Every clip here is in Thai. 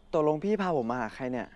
ตกลงพี่พาผมมาหาใครเนี่ย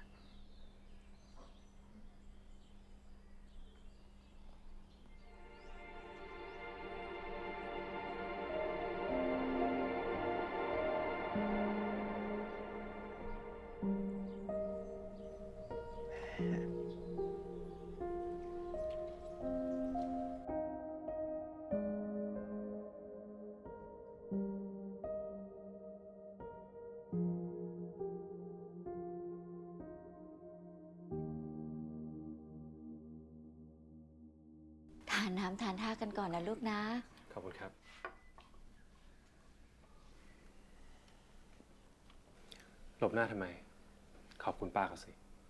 ทานน้ำทานท่ากันก่อนนะลูกนะขอบคุณครับหลบหน้าทำไมขอบคุณป้าเขาสิ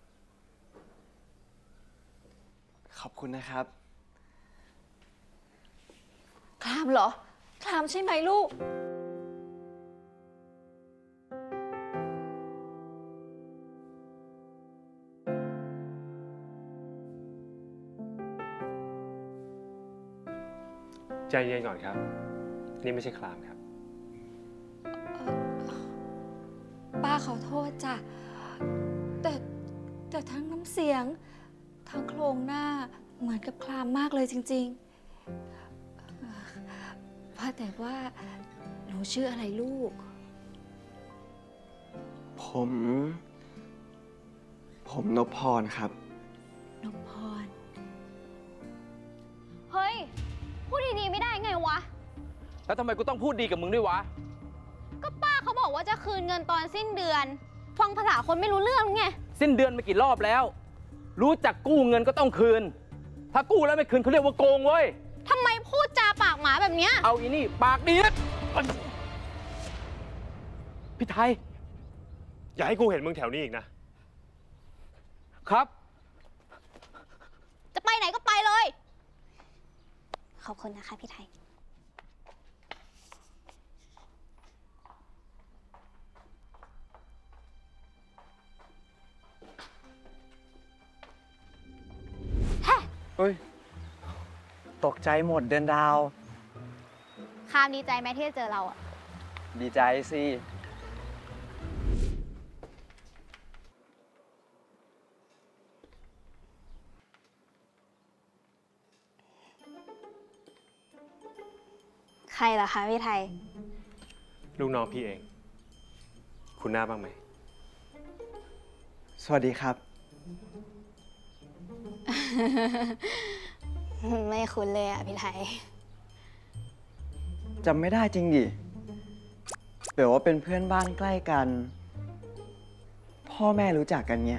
ขอบคุณนะครับคลามเหรอคลามใช่ไหมลูกใจเย็นก่อนครับนี่ไม่ใช่คลามครับป้าขอโทษจ้ะแต่ทั้งน้ำเสียงทั้งโครงหน้าเหมือนกับคลามมากเลยจริงๆว่าแต่ว่าหนูชื่ออะไรลูกผมนพพรครับนพพรเฮ้ยพูดดีๆไม่ได้ไงวะแล้วทำไมกูต้องพูดดีกับมึงด้วยวะก็ป้าเขาบอกว่าจะคืนเงินตอนสิ้นเดือนฟังภาษาคนไม่รู้เรื่องไงสิ้นเดือนมากี่รอบแล้วรู้จักกู้เงินก็ต้องคืนถ้ากู้แล้วไม่คืนเขาเรียกว่าโกงเว้ยทำไมพูดจาปากหมาแบบเนี้ยเอาอีนี่ปากดีนะพี่ไทยอย่าให้กูเห็นมึงแถวนี้อีกนะครับจะไปไหนก็ไปเลยขอบคุณนะคะพี่ไทยเฮ้ยตกใจหมดเดือนดาวคามดีใจไหมที่จะเจอเราอะดีใจสิใครล่ะคะพี่ไทยลูกน้องพี่เองคุณหน้าบ้างไหมสวัสดีครับไม่คุ้นเลยอะพี่ไทยจำไม่ได้จริงดิแบบว่าเป็นเพื่อนบ้านใกล้กัน พ่อแม่รู้จักกันเนี้ย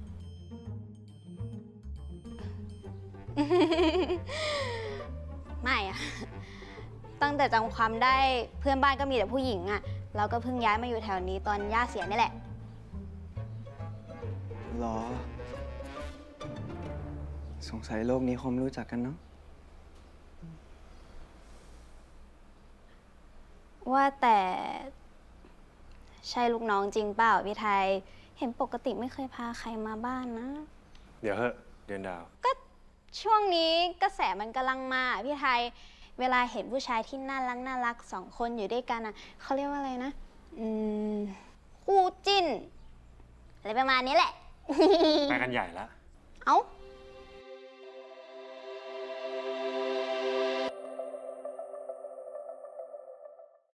ไม่อะตั้งแต่จำความได้เพื่อนบ้านก็มีแต่ผู้หญิงอะเราก็เพิ่งย้ายมาอยู่แถวนี้ตอนย่าเสียนี่แหละหรอสงสัยโลกนี้คงรู้จักกันเนาะว่าแต่ใช่ลูกน้องจริงเปล่าพี่ไทยเห็นปกติไม่เคยพาใครมาบ้านนะเดี๋ยวเฮ้เดือนดาวก็ช่วงนี้กระแสมันกำลังมาพี่ไทยเวลาเห็นผู้ชายที่น่ารักสองคนอยู่ด้วยกันอ่ะเขาเรียกว่าอะไรนะคู่จิ้นอะไรประมาณนี้แหละไปกันใหญ่ละเอ้า